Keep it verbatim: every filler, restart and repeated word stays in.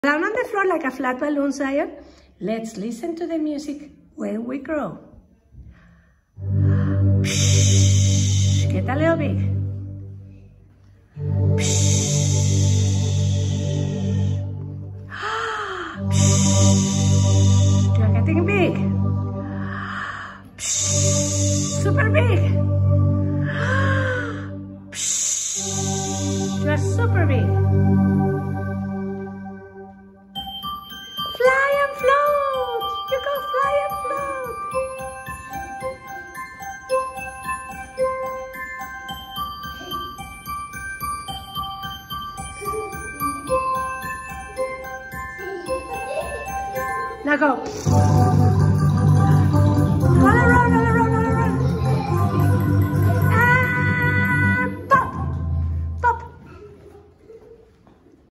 Down on the floor like a flat balloon, Zion. Let's listen to the music when we grow. Get a little big. You're getting big. Super big. You're super big. Fly and float! You go fly and float! Now go!